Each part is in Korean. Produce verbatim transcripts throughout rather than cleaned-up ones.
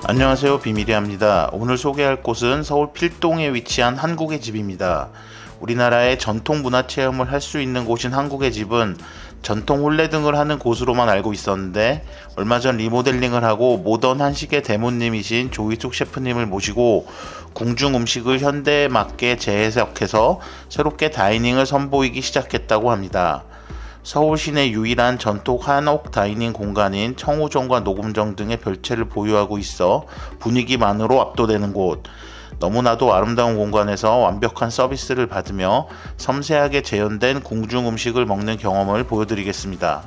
안녕하세요, 비밀이합니다. 오늘 소개할 곳은 서울 필동에 위치한 한국의 집입니다. 우리나라의 전통 문화 체험을 할 수 있는 곳인 한국의 집은 전통 혼례 등을 하는 곳으로만 알고 있었는데, 얼마 전 리모델링을 하고 모던 한식의 대모님이신 조희숙 셰프님을 모시고 궁중 음식을 현대에 맞게 재해석해서 새롭게 다이닝을 선보이기 시작했다고 합니다. 서울 시내 유일한 전통 한옥 다이닝 공간인 청호정과 녹음정 등의 별채를 보유하고 있어 분위기만으로 압도되는 곳. 너무나도 아름다운 공간에서 완벽한 서비스를 받으며 섬세하게 재현된 궁중 음식을 먹는 경험을 보여드리겠습니다.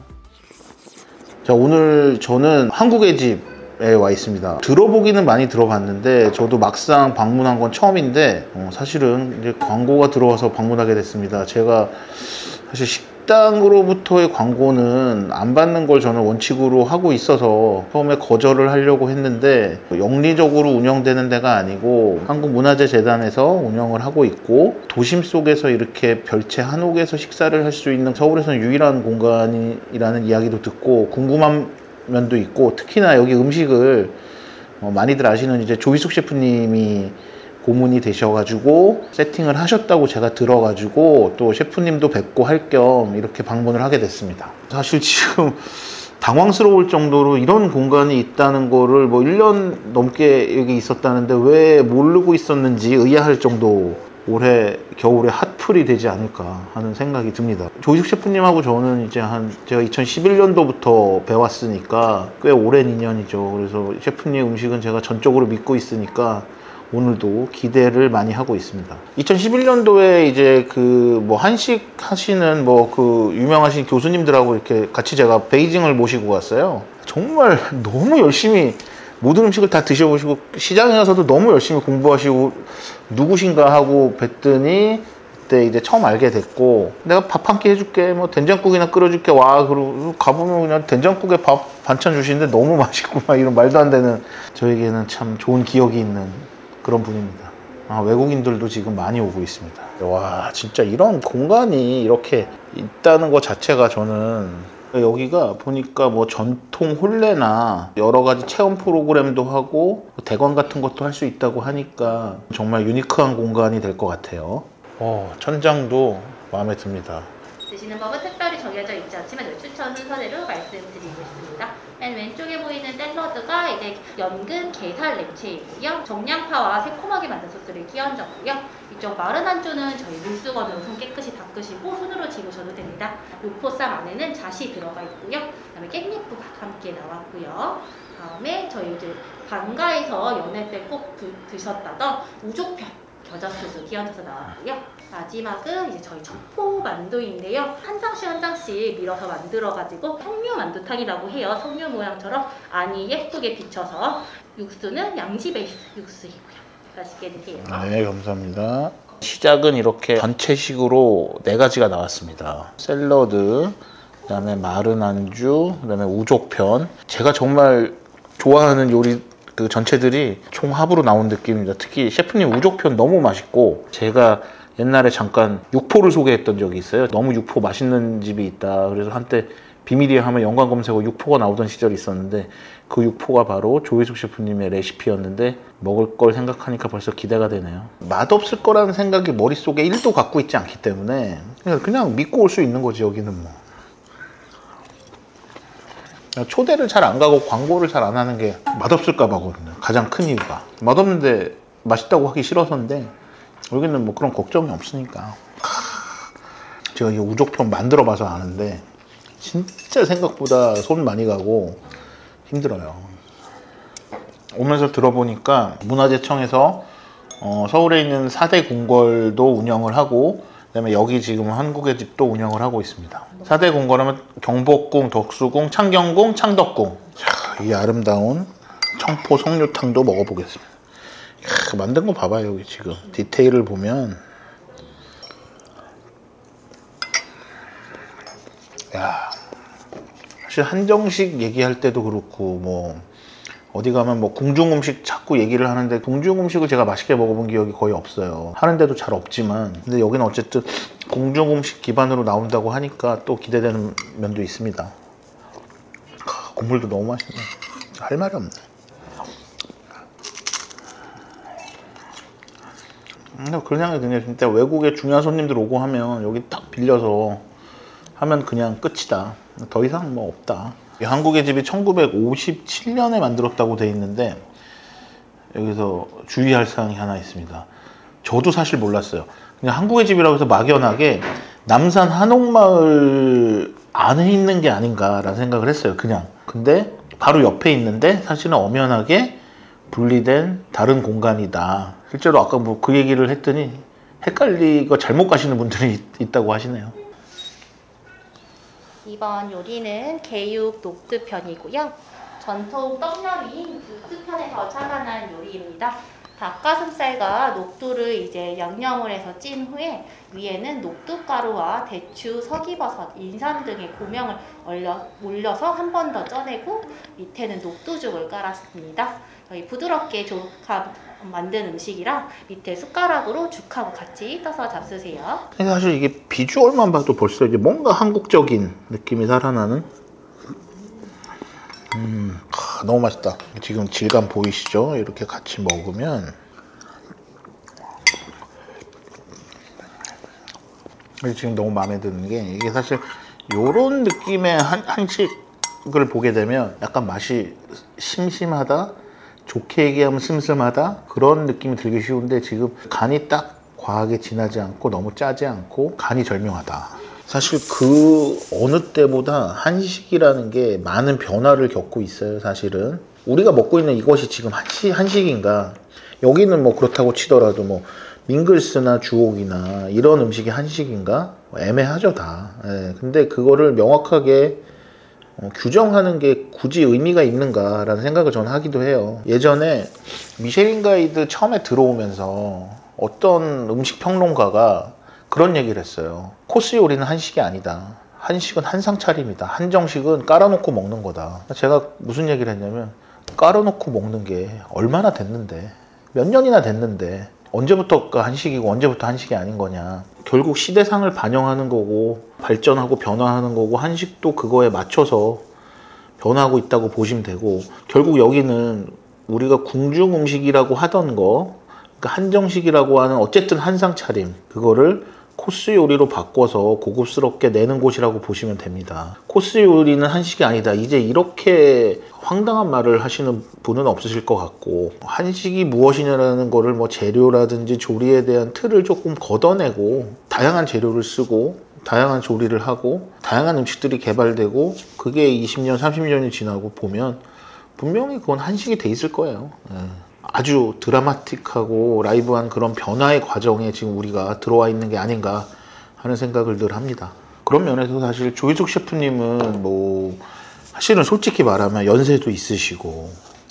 자, 오늘 저는 한국의 집에 와 있습니다. 들어보기는 많이 들어봤는데 저도 막상 방문한 건 처음인데 어, 사실은 이제 광고가 들어와서 방문하게 됐습니다. 제가 사실 식당으로부터의 광고는 안 받는 걸 저는 원칙으로 하고 있어서 처음에 거절을 하려고 했는데, 영리적으로 운영되는 데가 아니고 한국문화재재단에서 운영을 하고 있고 도심 속에서 이렇게 별채 한옥에서 식사를 할 수 있는 서울에서는 유일한 공간이라는 이야기도 듣고 궁금한 면도 있고, 특히나 여기 음식을 어, 많이들 아시는 이제 조희숙 셰프님이 고문이 되셔가지고 세팅을 하셨다고 제가 들어가지고 또 셰프님도 뵙고 할 겸 이렇게 방문을 하게 됐습니다. 사실 지금 당황스러울 정도로 이런 공간이 있다는 거를 뭐 일 년 넘게 여기 있었다는데 왜 모르고 있었는지 의아할 정도 올해 겨울에 핫플이 되지 않을까 하는 생각이 듭니다. 조희숙 셰프님하고 저는 이제 한 제가 이천십일 년도부터 배웠으니까 꽤 오랜 인연이죠. 그래서 셰프님 음식은 제가 전적으로 믿고 있으니까 오늘도 기대를 많이 하고 있습니다. 이천십일 년도에 이제 그 뭐 한식 하시는 뭐 그 유명하신 교수님들하고 이렇게 같이 제가 베이징을 모시고 갔어요. 정말 너무 열심히 모든 음식을 다 드셔보시고 시장에 가서도 너무 열심히 공부하시고 누구신가 하고 뵀더니 그때 이제 처음 알게 됐고, 내가 밥 한 끼 해줄게, 뭐 된장국이나 끓여줄게, 와, 그리고 가보면 그냥 된장국에 밥 반찬 주시는데 너무 맛있고 막 이런 말도 안 되는, 저에게는 참 좋은 기억이 있는 그런 분입니다. 아, 외국인들도 지금 많이 오고 있습니다. 와, 진짜 이런 공간이 이렇게 있다는 것 자체가, 저는 여기가 보니까 뭐 전통 혼례나 여러 가지 체험 프로그램도 하고 대관 같은 것도 할 수 있다고 하니까 정말 유니크한 공간이 될 것 같아요. 어, 천장도 마음에 듭니다. 드시는 법은 특별히 정해져 있지 않지만 추천 순서대로 말씀드리고 있습니다. 맨 왼쪽에 보이는 샐러드가 이제 연근 게살 렉체이고요. 정량파와 새콤하게 만든 소스를 끼얹었고요. 이쪽 마른 안주는 저희 물수건으로 손 깨끗이 닦으시고 손으로 집으셔도 됩니다. 요포쌈 안에는 잣이 들어가 있고요. 그다음에 깻잎도 함께 나왔고요. 다음에 저희 이제 방가에서 연애 때 꼭 드셨다던 우족편 겨자소스 끼얹어서 나왔고요. 마지막은 이제 저희 첩포 만두인데요. 한 장씩 한 장씩 밀어서 만들어가지고 석류 만두탕이라고 해요. 석류 모양처럼 안이 예쁘게 비쳐서, 육수는 양지 베이스 육수이고요. 맛있게 드세요. 네, 감사합니다. 시작은 이렇게 전체식으로 네 가지가 나왔습니다. 샐러드, 그 다음에 마른 안주, 그 다음에 우족편. 제가 정말 좋아하는 요리 그 전체들이 총합으로 나온 느낌입니다. 특히 셰프님 우족편 너무 맛있고, 제가 옛날에 잠깐 육포를 소개했던 적이 있어요. 너무 육포 맛있는 집이 있다. 그래서 한때 비밀이에 하면 연관 검색어 육포가 나오던 시절이 있었는데, 그 육포가 바로 조희숙 셰프님의 레시피였는데 먹을 걸 생각하니까 벌써 기대가 되네요. 맛없을 거라는 생각이 머릿속에 일도 갖고 있지 않기 때문에 그냥, 그냥 믿고 올 수 있는 거지. 여기는 뭐 초대를 잘 안 가고 광고를 잘 안 하는 게 맛없을까 봐거든요. 가장 큰 이유가 맛없는데 맛있다고 하기 싫어서인데, 여기는 뭐 그런 걱정이 없으니까. 제가 이 우족편 만들어 봐서 아는데 진짜 생각보다 손 많이 가고 힘들어요. 오면서 들어보니까 문화재청에서 어, 서울에 있는 사 대 궁궐도 운영을 하고, 그다음에 여기 지금 한국의 집도 운영을 하고 있습니다. 사 대 궁궐하면 경복궁, 덕수궁, 창경궁, 창덕궁. 자, 이 아름다운 청포 석류탕도 먹어보겠습니다. 이야, 만든 거 봐봐요. 여기 지금 디테일을 보면, 야, 사실 한정식 얘기할 때도 그렇고 뭐 어디 가면 뭐 궁중 음식 자꾸 얘기를 하는데, 궁중 음식을 제가 맛있게 먹어본 기억이 거의 없어요. 하는데도 잘 없지만, 근데 여기는 어쨌든 궁중 음식 기반으로 나온다고 하니까 또 기대되는 면도 있습니다. 국물도 너무 맛있네. 할 말이 없네. 그런 생각이 드네요. 진짜 외국에 중요한 손님들 오고 하면 여기 딱 빌려서 하면 그냥 끝이다. 더 이상 뭐 없다. 한국의 집이 천구백오십칠 년에 만들었다고 돼 있는데 여기서 주의할 사항이 하나 있습니다. 저도 사실 몰랐어요. 그냥 한국의 집이라고 해서 막연하게 남산 한옥마을 안에 있는 게 아닌가라는 생각을 했어요. 그냥. 근데 바로 옆에 있는데 사실은 엄연하게 분리된 다른 공간이다. 실제로 아까 뭐 그 얘기를 했더니 헷갈리고 잘못 가시는 분들이 있, 있다고 하시네요. 이번 요리는 개육 녹두 편이고요. 전통 떡요리인 녹두 편에서 착안한 요리입니다. 닭가슴살과 녹두를 이제 양념을 해서 찐 후에 위에는 녹두가루와 대추, 석이버섯, 인삼 등의 고명을 올려, 올려서 한 번 더 쪄내고 밑에는 녹두죽을 깔았습니다. 저희 부드럽게 조합 만든 음식이라 밑에 숟가락으로 죽하고 같이 떠서 잡수세요. 사실 이게 비주얼만 봐도 벌써 이제 뭔가 한국적인 느낌이 살아나는 음, 아, 너무 맛있다. 지금 질감 보이시죠? 이렇게 같이 먹으면 지금 너무 마음에 드는 게 이게 사실 요런 느낌의 한, 한식을 보게 되면 약간 맛이 심심하다, 좋게 얘기하면 슴슴하다 그런 느낌이 들기 쉬운데 지금 간이 딱 과하게 진하지 않고 너무 짜지 않고 간이 절묘하다. 사실 그 어느 때보다 한식이라는 게 많은 변화를 겪고 있어요. 사실은 우리가 먹고 있는 이것이 지금 한식, 한식인가, 여기는 뭐 그렇다고 치더라도 뭐 밍글스나 주옥이나 이런 음식이 한식인가 애매하죠 다. 예, 근데 그거를 명확하게 어, 규정하는 게 굳이 의미가 있는가 라는 생각을 저는 하기도 해요. 예전에 미쉐린 가이드 처음에 들어오면서 어떤 음식 평론가가 그런 얘기를 했어요. 코스 요리는 한식이 아니다. 한식은 한상 차림이다. 한정식은 깔아놓고 먹는 거다. 제가 무슨 얘기를 했냐면 깔아놓고 먹는 게 얼마나 됐는데, 몇 년이나 됐는데 언제부터가 한식이고 언제부터 한식이 아닌 거냐. 결국 시대상을 반영하는 거고 발전하고 변화하는 거고 한식도 그거에 맞춰서 변화하고 있다고 보시면 되고, 결국 여기는 우리가 궁중 음식이라고 하던 거, 그러니까 한정식이라고 하는 어쨌든 한상 차림, 그거를 코스 요리로 바꿔서 고급스럽게 내는 곳이라고 보시면 됩니다. 코스 요리는 한식이 아니다. 이제 이렇게 황당한 말을 하시는 분은 없으실 것 같고, 한식이 무엇이냐라는 거를 뭐 재료라든지 조리에 대한 틀을 조금 걷어내고 다양한 재료를 쓰고 다양한 조리를 하고 다양한 음식들이 개발되고 그게 이십 년, 삼십 년이 지나고 보면 분명히 그건 한식이 돼 있을 거예요. 예. 아주 드라마틱하고 라이브한 그런 변화의 과정에 지금 우리가 들어와 있는 게 아닌가 하는 생각을 늘 합니다. 그런 면에서 사실 조희숙 셰프님은 뭐 사실은 솔직히 말하면 연세도 있으시고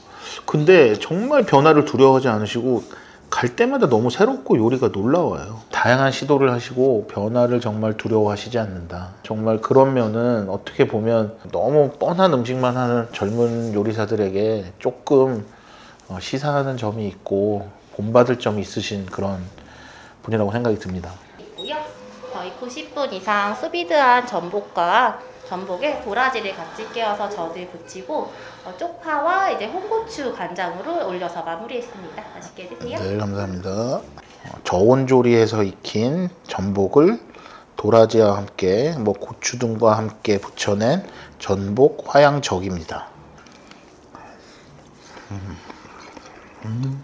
근데 정말 변화를 두려워하지 않으시고 갈 때마다 너무 새롭고 요리가 놀라워요. 다양한 시도를 하시고 변화를 정말 두려워하시지 않는다. 정말 그런 면은 어떻게 보면 너무 뻔한 음식만 하는 젊은 요리사들에게 조금 시사하는 점이 있고 본받을 점이 있으신 그런 분이라고 생각이 듭니다. 있고요. 저희 구십 분 이상 수비드한 전복과 전복에 도라지를 같이 깨어서 젖을 붙이고 어, 쪽파와 이제 홍고추 간장으로 올려서 마무리했습니다. 맛있게 드세요. 네, 감사합니다. 저온 조리해서 익힌 전복을 도라지와 함께 뭐 고추 등과 함께 부쳐낸 전복 화양적입니다. 음. 음.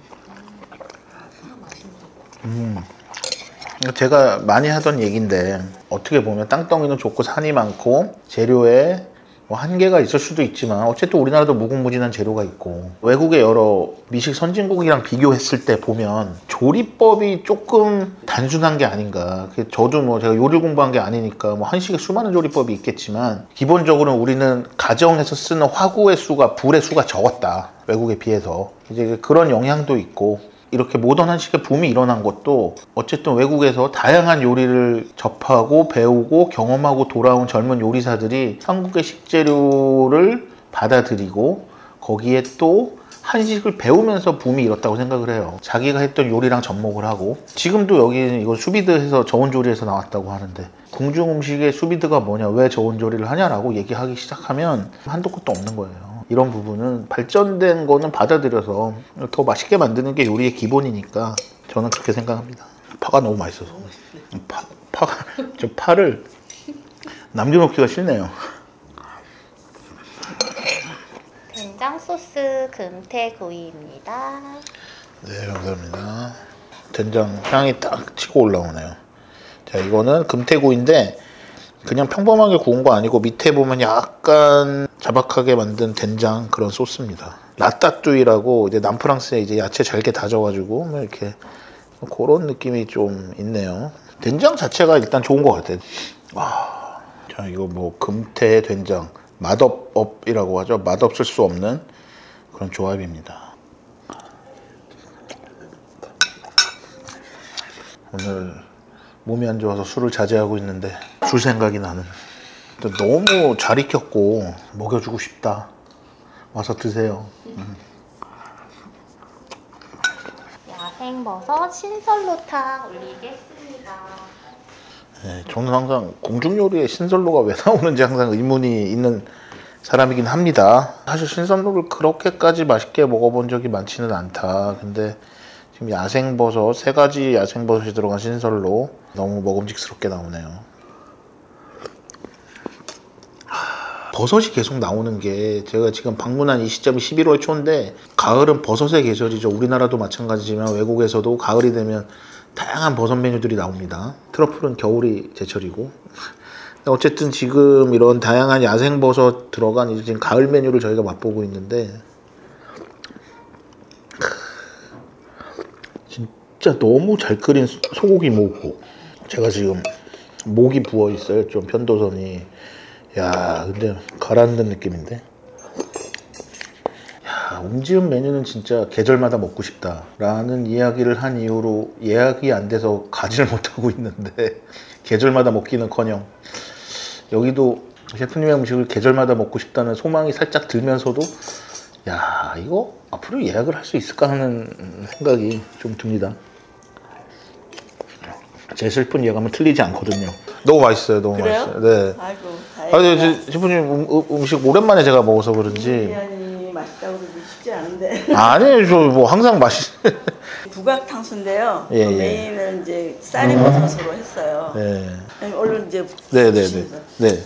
음. 제가 많이 하던 얘기인데 어떻게 보면 땅덩이는 좁고 산이 많고 재료에 뭐 한계가 있을 수도 있지만 어쨌든 우리나라도 무궁무진한 재료가 있고 외국의 여러 미식 선진국이랑 비교했을 때 보면 조리법이 조금 단순한 게 아닌가. 저도 뭐 제가 요리 공부한 게 아니니까 뭐 한식에 수많은 조리법이 있겠지만 기본적으로 우리는 가정에서 쓰는 화구의 수가, 불의 수가 적었다, 외국에 비해서. 이제 그런 영향도 있고, 이렇게 모던 한식의 붐이 일어난 것도 어쨌든 외국에서 다양한 요리를 접하고 배우고 경험하고 돌아온 젊은 요리사들이 한국의 식재료를 받아들이고 거기에 또 한식을 배우면서 붐이 일었다고 생각을 해요. 자기가 했던 요리랑 접목을 하고, 지금도 여기는 이거 수비드해서 저온조리에서 나왔다고 하는데 궁중 음식의 수비드가 뭐냐, 왜 저온조리를 하냐라고 얘기하기 시작하면 한도 끝도 없는 거예요. 이런 부분은 발전된 거는 받아들여서 더 맛있게 만드는 게 요리의 기본이니까 저는 그렇게 생각합니다. 파가 너무 맛있어서. 파, 파가, 저 파를 남겨놓기가 싫네요. 된장 소스 금태구이입니다. 네, 감사합니다. 된장 향이 딱 치고 올라오네요. 자, 이거는 금태구이인데 그냥 평범하게 구운 거 아니고 밑에 보면 약간 자박하게 만든 된장 그런 소스입니다. 라따뚜이라고 이제 남프랑스에 이제 야채 잘게 다져가지고 뭐 이렇게 그런 느낌이 좀 있네요. 된장 자체가 일단 좋은 것 같아요. 와, 자, 이거 뭐 금태 된장 맛업업이라고 하죠. 맛없을 수 없는 그런 조합입니다. 오늘 몸이 안 좋아서 술을 자제하고 있는데 술 생각이 나는. 너무 잘 익혔고 먹여주고 싶다. 와서 드세요. 음. 야생버섯 신설로탕 올리겠습니다. 네, 저는 항상 공중요리에 신선로가 왜 나오는지 항상 의문이 있는 사람이긴 합니다. 사실 신선로를 그렇게까지 맛있게 먹어본 적이 많지는 않다. 근데 지금 야생버섯, 세 가지 야생버섯이 들어간 신선로 너무 먹음직스럽게 나오네요. 버섯이 계속 나오는 게, 제가 지금 방문한 이 시점이 십일월 초인데 가을은 버섯의 계절이죠. 우리나라도 마찬가지지만 외국에서도 가을이 되면 다양한 버섯 메뉴들이 나옵니다. 트러플은 겨울이 제철이고. 어쨌든 지금 이런 다양한 야생버섯 들어간 이제 지금 가을 메뉴를 저희가 맛보고 있는데 진짜 너무 잘 끓인 소고기 모고, 제가 지금 목이 부어 있어요. 좀 편도선이. 야, 근데 가라앉는 느낌인데. 야, 웅지음 메뉴는 진짜 계절마다 먹고 싶다 라는 이야기를 한 이후로 예약이 안 돼서 가지를 못하고 있는데 계절마다 먹기는커녕 여기도 셰프님의 음식을 계절마다 먹고 싶다는 소망이 살짝 들면서도 야, 이거 앞으로 예약을 할 수 있을까 하는 생각이 좀 듭니다. 제 슬픈 예감은 틀리지 않거든요. 너무 맛있어요. 너무 그래요? 맛있어요. 네. 아이고, 아, 네, 셰프님 음, 음식 오랜만에 제가 먹어서 그런지. 아니, 맛있다고 그러기 쉽지 않은데. 아니에요, 저 뭐 항상 맛있. 부각탕수인데요. 예, 그 예. 메인은 이제 쌀이 버섯으로 했어요. 네. 아니, 얼른 이제. 네, 네, 네. 네.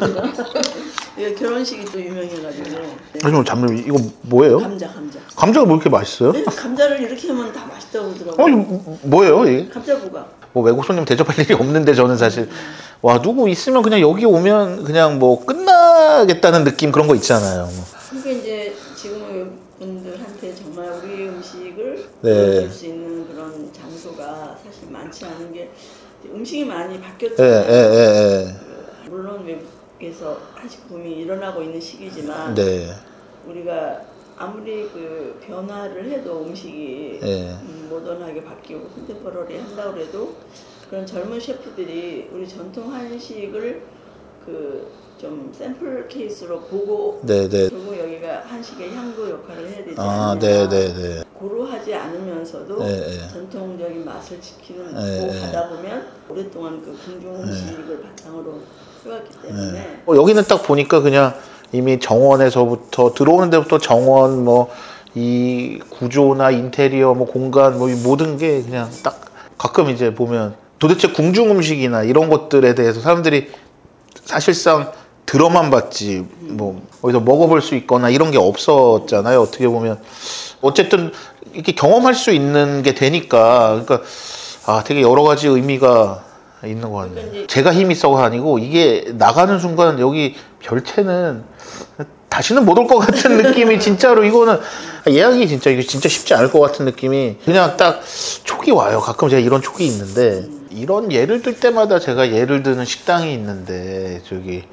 이게 결혼식이 또 유명해가지고. 네. 하지만 잠깐 이거 뭐예요? 감자, 감자. 감자가 뭐 이렇게 맛있어요? 네, 감자를 이렇게 하면 다 맛있다고 그러더라고요. 어, 이거 뭐예요, 이게? 감자 부각. 뭐 외국 손님 대접할 일이 없는데 저는 사실 와, 누구 있으면 그냥 여기 오면 그냥 뭐 끝나겠다는 느낌, 그런 거 있잖아요. 이게 이제 지금 분들한테 정말 우리 음식을 네. 보여줄 수 있는 그런 장소가 사실 많지 않은 게 음식이 많이 예, 바뀌었잖아요. 예, 예, 예. 물론 외국에서 한식 붐이 일어나고 있는 시기지만 네. 우리가 아무리 그 변화를 해도 음식이 예. 음, 모던하게 바뀌고 컨템퍼러리 한다고 해도 그런 젊은 셰프들이 우리 전통 한식을 그 좀 샘플 케이스로 보고 네, 네. 결국 여기가 한식의 향도 역할을 해야 되지 아, 않느냐. 네, 네, 네. 고루하지 않으면서도 네, 네. 전통적인 맛을 지키는 네, 고 네. 가다 보면 오랫동안 그 궁중 음식을 바탕으로 해왔기 때문에 네. 어, 여기는 딱 보니까 그냥 이미 정원에서부터 들어오는 데부터 정원 뭐 이 구조나 인테리어 뭐 공간 뭐 이 모든 게 그냥 딱 가끔 이제 보면 도대체 궁중 음식이나 이런 것들에 대해서 사람들이 사실상 들어만 봤지 뭐 어디서 먹어볼 수 있거나 이런 게 없었잖아요. 어떻게 보면 어쨌든 이렇게 경험할 수 있는 게 되니까, 그러니까 아, 되게 여러 가지 의미가 있는 것 같네요. 제가 힘이 써가 아니고 이게 나가는 순간 여기 별채는 다시는 못 올 것 같은 느낌이 진짜로, 이거는 예약이 진짜 이게 진짜 쉽지 않을 것 같은 느낌이 그냥 딱 촉이 와요. 가끔 제가 이런 촉이 있는데, 이런 예를 들 때마다 제가 예를 드는 식당이 있는데 저기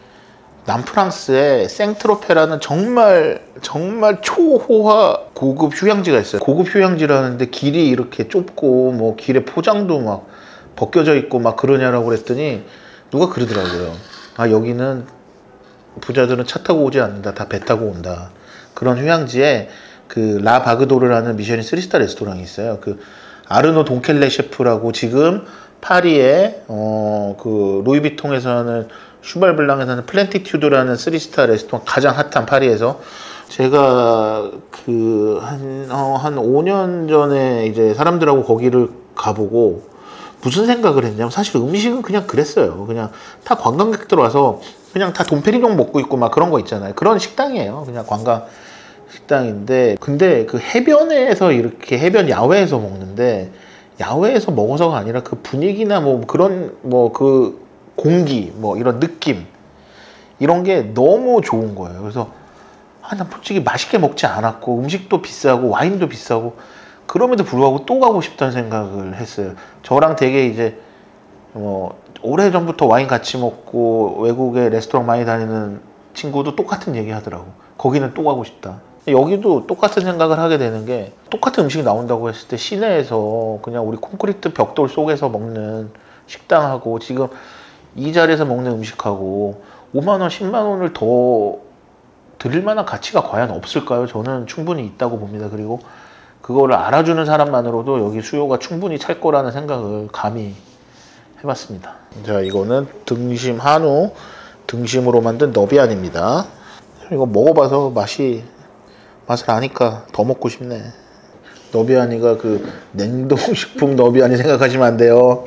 남프랑스에 생트로페라는 정말 정말 초호화 고급 휴양지가 있어요. 고급 휴양지라는데 길이 이렇게 좁고 뭐 길에 포장도 막 벗겨져 있고 막 그러냐라고 그랬더니 누가 그러더라고요. 아, 여기는 부자들은 차 타고 오지 않는다, 다 배 타고 온다. 그런 휴양지에 그 라 바그도르라는 미쉐린 쓰리 스타 레스토랑이 있어요. 그 아르노 동켈레 셰프라고 지금 파리에 어 그 루이비통에서 하는 슈발블랑에서 하는 플랜티튜드라는 쓰리 스타 레스토랑, 가장 핫한 파리에서. 제가 그 한 어, 한 오 년 전에 이제 사람들하고 거기를 가보고 무슨 생각을 했냐면 사실 음식은 그냥 그랬어요. 그냥 다 관광객들 와서 그냥 다 돈페리뇽 먹고 있고 막 그런 거 있잖아요. 그런 식당이에요. 그냥 관광 식당인데, 근데 그 해변에서 이렇게 해변 야외에서 먹는데, 야외에서 먹어서가 아니라 그 분위기나 뭐 그런 뭐 그 공기 뭐 이런 느낌 이런 게 너무 좋은 거예요. 그래서 아, 난 솔직히 맛있게 먹지 않았고 음식도 비싸고 와인도 비싸고 그럼에도 불구하고 또 가고 싶다는 생각을 했어요. 저랑 되게 이제 뭐 오래전부터 와인 같이 먹고 외국에 레스토랑 많이 다니는 친구도 똑같은 얘기 하더라고. 거기는 또 가고 싶다. 여기도 똑같은 생각을 하게 되는 게, 똑같은 음식이 나온다고 했을 때 시내에서 그냥 우리 콘크리트 벽돌 속에서 먹는 식당하고 지금 이 자리에서 먹는 음식하고 오만 원, 십만 원을 더 드릴 만한 가치가 과연 없을까요? 저는 충분히 있다고 봅니다. 그리고 그거를 알아주는 사람만으로도 여기 수요가 충분히 찰 거라는 생각을 감히 해봤습니다. 자, 이거는 등심 한우 등심으로 만든 너비안입니다. 이거 먹어봐서 맛이 맛을 아니까 더 먹고 싶네. 너비아니가 그 냉동식품 너비아니 생각하시면 안 돼요.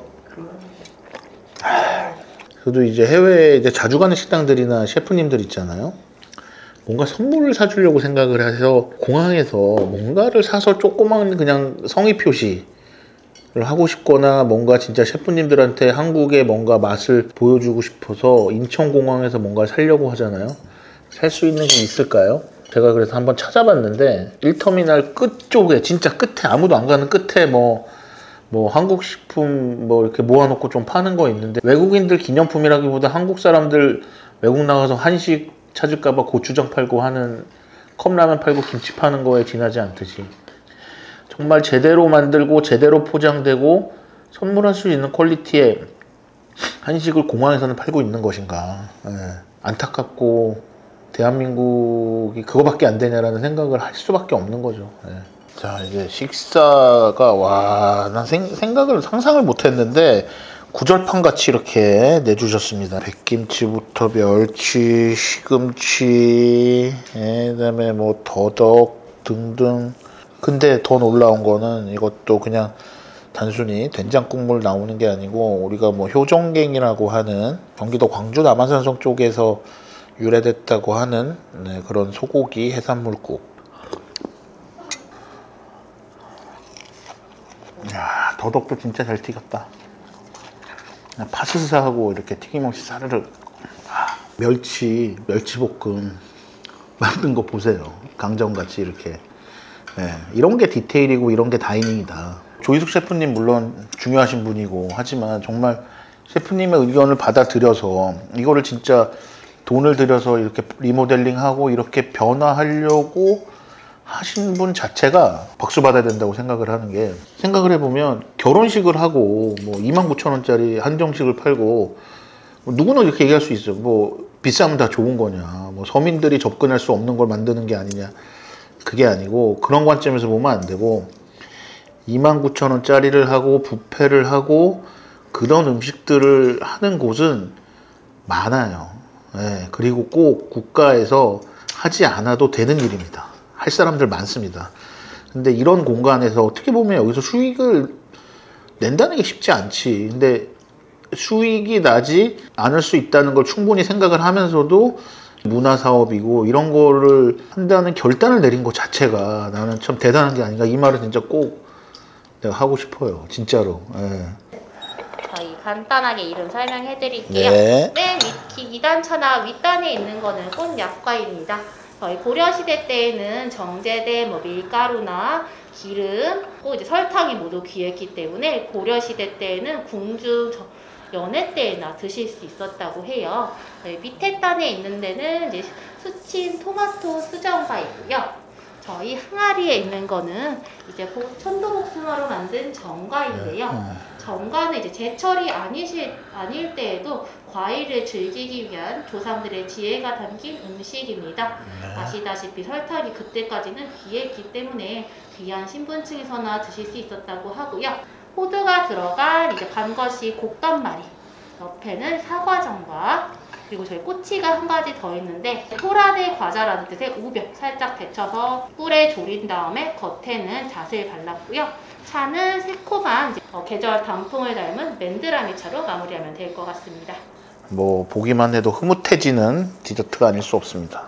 저도 이제 해외에 이제 자주 가는 식당들이나 셰프님들 있잖아요. 뭔가 선물을 사주려고 생각을 해서 공항에서 뭔가를 사서 조그만 그냥 성의 표시를 하고 싶거나 뭔가 진짜 셰프님들한테 한국의 뭔가 맛을 보여주고 싶어서 인천공항에서 뭔가 사려고 하잖아요. 살 수 있는 게 있을까요? 제가 그래서 한번 찾아봤는데 일 터미널 끝쪽에 진짜 끝에 아무도 안 가는 끝에 뭐 뭐 한국 식품 뭐 이렇게 모아놓고 좀 파는 거 있는데, 외국인들 기념품이라기보다 한국 사람들 외국 나가서 한식 찾을까봐 고추장 팔고 하는 컵라면 팔고 김치 파는 거에 지나지 않듯이 정말 제대로 만들고 제대로 포장되고 선물할 수 있는 퀄리티의 한식을 공항에서는 팔고 있는 것인가. 예. 안타깝고 대한민국이 그거밖에 안 되냐라는 생각을 할 수밖에 없는 거죠. 예. 자, 이제 식사가 와, 난 생, 생각을 상상을 못했는데 구절판 같이 이렇게 내주셨습니다. 백김치부터 멸치, 시금치, 예, 그다음에 뭐 더덕 등등. 근데 더 놀라운 거는 이것도 그냥 단순히 된장 국물 나오는 게 아니고 우리가 뭐 효종갱이라고 하는 경기도 광주 남한산성 쪽에서 유래됐다고 하는 네, 그런 소고기 해산물국. 이야, 더덕도 진짜 잘 튀겼다. 파스타하고 이렇게 튀김없이 사르르. 아, 멸치, 멸치볶음 만든 거 보세요. 강정같이 이렇게. 네, 이런 게 디테일이고 이런 게 다이닝이다. 조희숙 셰프님 물론 중요하신 분이고 하지만 정말 셰프님의 의견을 받아들여서 이거를 진짜 돈을 들여서 이렇게 리모델링하고 이렇게 변화하려고 하신 분 자체가 박수 받아야 된다고 생각을 하는 게, 생각을 해보면 결혼식을 하고 뭐 이만 구천 원짜리 한정식을 팔고 뭐 누구나 이렇게 얘기할 수 있어. 뭐 비싸면 다 좋은 거냐, 뭐 서민들이 접근할 수 없는 걸 만드는 게 아니냐. 그게 아니고 그런 관점에서 보면 안 되고 이만 구천 원짜리를 하고 뷔페를 하고 그런 음식들을 하는 곳은 많아요. 네, 그리고 꼭 국가에서 하지 않아도 되는 일입니다. 할 사람들 많습니다. 근데 이런 공간에서 어떻게 보면 여기서 수익을 낸다는 게 쉽지 않지. 근데 수익이 나지 않을 수 있다는 걸 충분히 생각을 하면서도 문화사업이고 이런 거를 한다는 결단을 내린 것 자체가 나는 참 대단한 게 아닌가. 이 말을 진짜 꼭 내가 하고 싶어요. 진짜로. 예. 저희 간단하게 이름 설명해 드릴게요. 네. 맨 위 단 천하 윗단에 있는 거는 꽃약과입니다. 저희 고려시대 때에는 정제된 뭐 밀가루나 기름, 또 이제 설탕이 모두 귀했기 때문에 고려시대 때에는 궁중 연회 때나 드실 수 있었다고 해요. 저희 밑에 단에 있는 데는 이제 수친 토마토 수정과이고요. 저희 항아리에 있는 거는 이제 천도복숭아로 만든 정과인데요. 정과는 이제 제철이 아니실, 아닐 때에도 과일을 즐기기 위한 조상들의 지혜가 담긴 음식입니다. 네. 아시다시피 설탕이 그때까지는 귀했기 때문에 귀한 신분층에서나 드실 수 있었다고 하고요. 호두가 들어간 이제 반것이 곶감말이, 옆에는 사과정과, 그리고 저희 꼬치가 한 가지 더 있는데 토라데 과자라는 뜻의 우벼 살짝 데쳐서 꿀에 졸인 다음에 겉에는 잣을 발랐고요. 차는 새콤한 어, 계절 단풍을 닮은 맨드라미 차로 마무리하면 될 것 같습니다. 뭐 보기만 해도 흐뭇해지는 디저트가 아닐 수 없습니다.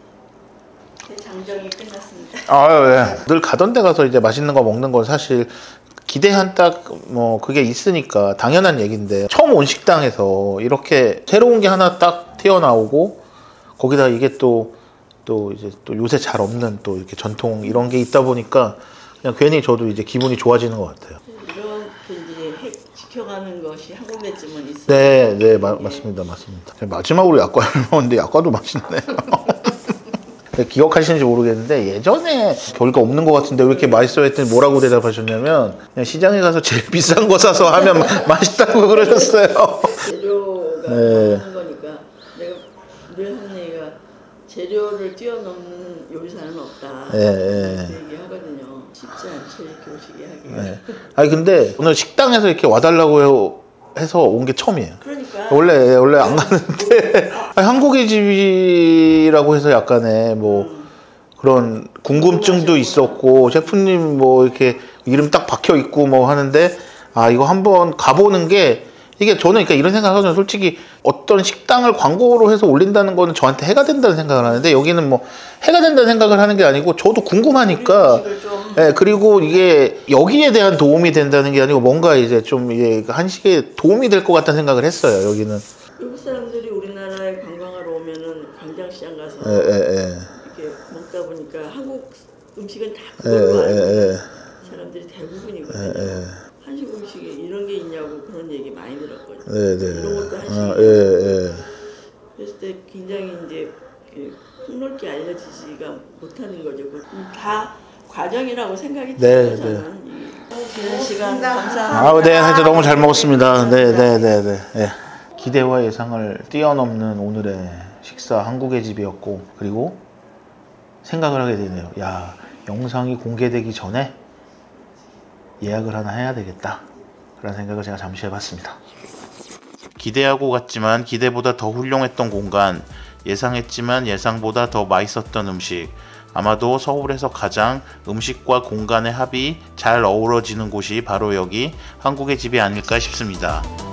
제 장정이 끝났습니다. 아, 예. 늘 가던 데 가서 이제 맛있는 거 먹는 건 사실 기대한 딱 뭐 그게 있으니까 당연한 얘기인데 처음 온 식당에서 이렇게 새로운 게 하나 딱 튀어나오고 거기다 이게 또 또 이제 또 요새 잘 없는 또 이렇게 전통 이런 게 있다 보니까 그냥 괜히 저도 이제 기분이 좋아지는 것 같아요. 이렇게 이제 핵 지켜가는 것이 한국에쯤은 있어요. 네, 네, 마, 맞습니다, 맞습니다. 마지막으로 약과를 먹었는데 약과도 맛있네요. 기억하시는지 모르겠는데 예전에 별거 없는 것 같은데 왜 이렇게 맛있어 했더니 뭐라고 대답하셨냐면 그냥 시장에 가서 제일 비싼 거 사서 하면 맛있다고 그러셨어요. 재료가 네. 하는 거니까 내가 늘 하는 얘기가 재료를 뛰어넘는 요리사는 없다. 예, 예. 그 얘기 하거든요. 쉽지 않죠 이렇게 오시게 하기가. 네. 아니 근데 오늘 식당에서 이렇게 와달라고 해서 온 게 처음이에요. 그러니까 원래 원래 안 가는데 아니, 한국의 집이라고 해서 약간의 뭐 음. 그런 궁금증도 있었고 셰프님 뭐 이렇게 이름 딱 박혀 있고 뭐 하는데 아 이거 한번 가보는 게 이게 저는 그러니까 이런 생각하거든요. 솔직히 어떤 식당을 광고로 해서 올린다는 거는 저한테 해가 된다는 생각을 하는데 여기는 뭐 해가 된다는 생각을 하는 게 아니고 저도 궁금하니까 음식을 좀 예, 그리고 이게 여기에 대한 도움이 된다는 게 아니고 뭔가 이제 좀 이게 한식에 도움이 될 것 같다는 생각을 했어요. 여기는. 외국 사람들이 우리나라에 관광하러 오면은 광장시장 가서 예, 예, 예. 이렇게 먹다 보니까 한국 음식은 다 예, 그걸로 알고 예, 예. 사람들이 예, 대부분이거든요. 예. 한식 음식에 이런 게 있냐고 그런 얘기 많이 들었거든요. 네, 네. 이런 것도 한식이에요. 아, 예, 예. 그랬을 때 굉장히 이제 그 폭넓게 알려지지가 못하는 거죠. 그 다 과정이라고 생각이 네, 들어요. 저는 이 기는 시간 감사합니다. 아우, 네, 하여튼 너무 잘 먹었습니다. 네, 네, 네, 네. 예. 기대와 예상을 뛰어넘는 오늘의 식사 한국의 집이었고 그리고 생각을 하게 되네요. 야, 영상이 공개되기 전에 예약을 하나 해야 되겠다. 그런 생각을 제가 잠시 해봤습니다. 기대하고 갔지만 기대보다 더 훌륭했던 공간, 예상했지만 예상보다 더 맛있었던 음식, 아마도 서울에서 가장 음식과 공간의 합이 잘 어우러지는 곳이 바로 여기 한국의 집이 아닐까 싶습니다.